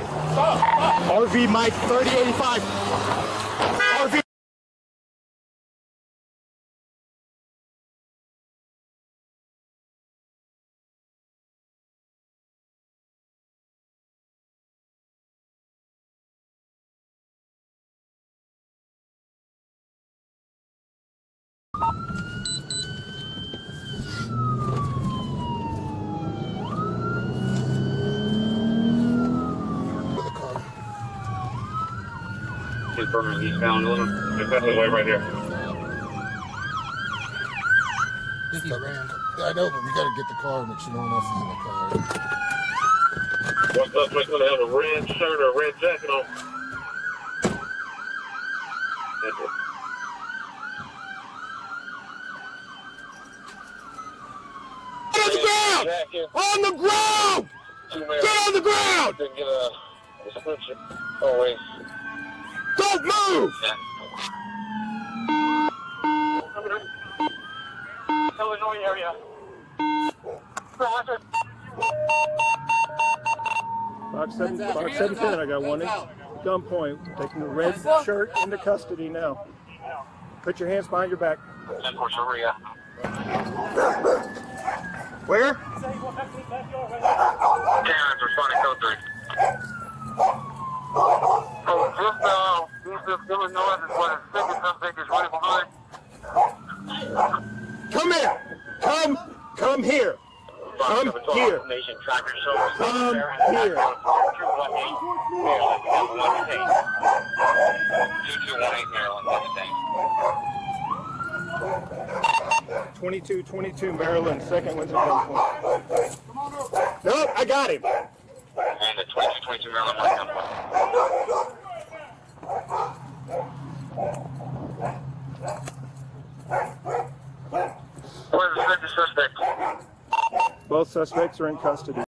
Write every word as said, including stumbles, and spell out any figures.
R V Mike thirty eighty-five. R V. Confirming he's found one. Just that's his way right here. Yeah, I know, but we gotta get the car and make sure no one else is in the car. One suspect's gonna have a red shirt or a red jacket on. On the ground! On the ground! Get on the ground! Didn't get a description. Oh wait. Don't move! Illinois area. Box seven, box seven ten. I got one in gunpoint. Taking the red shirt into custody now. Put your hands behind your back. Where? Karen's responding code three. Oh, just now, East Illinois is what is second suspect is running behind. Come here! Come! Come here! Come here! Come here! twenty-two twenty-two Maryland, second one's at gunpoint. Nope, I got him. And the twenty-two twenty-two Maryland one gunpoint. Where's the second suspect? Both suspects are in custody.